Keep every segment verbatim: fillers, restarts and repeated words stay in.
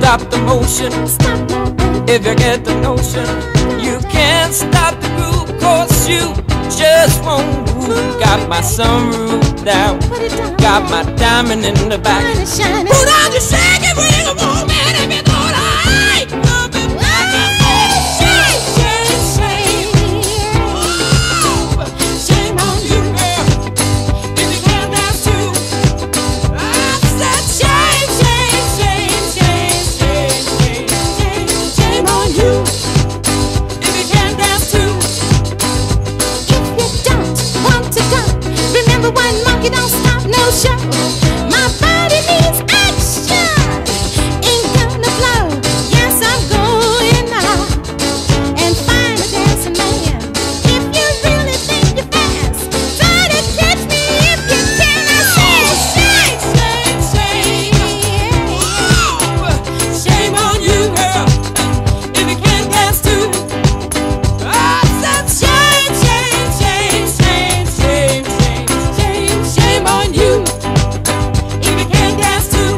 stop the motion. If you get the notion, you can't stop the groove, 'cause you just won't move. Got my sunroof down, got my diamond in the back. Put on your shake it, bring 'em home, man, if you thought I ain't coming back. Shake, shake, shake. Oh, shame on you, girl, if you can't dance too. I said shame, shame, shame, shame, shame, shame, shame, shame on you, if you can't dance too. If you don't want to go, remember one monkey don't stop no show. My body needs action, ain't gonna blow. Yes, I'm going now and find a dancing man. If you really think you're fast, try to catch me if you can. I said shake, shake, shake. Oh, shame on you, girl, if you can't dance too. I said shame, shame, shame, shame, shame, shame, shame, shame on you, if you can't dance too.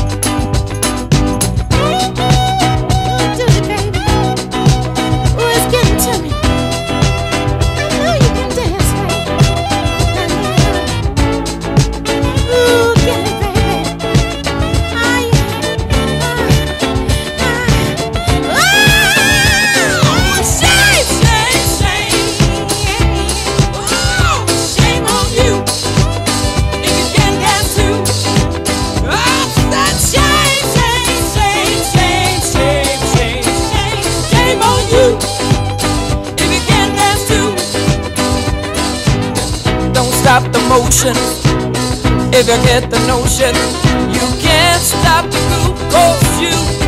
Ooh, do it, baby. Ooh, it's getting to me. I know you can dance, baby. Ooh, get it, baby. Ah, yeah. Oh, shame, shame, shame. Oh, shame on you, if you can't dance too. I said shame, shame, shame, shame, shame, shame, shame, shame on you, if you can't dance too. Don't stop the motion, if you get the notion. You can't stop the groove, 'cause you